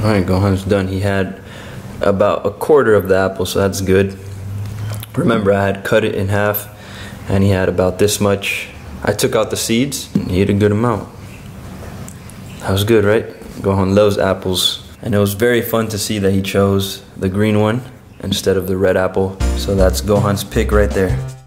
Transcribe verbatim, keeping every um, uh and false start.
Alright, Gohan's done. He had about a quarter of the apple, so that's good. Remember, I had cut it in half, and he had about this much. I took out the seeds, and he ate a good amount. That was good, right? Gohan loves apples. And it was very fun to see that he chose the green one instead of the red apple. So that's Gohan's pick right there.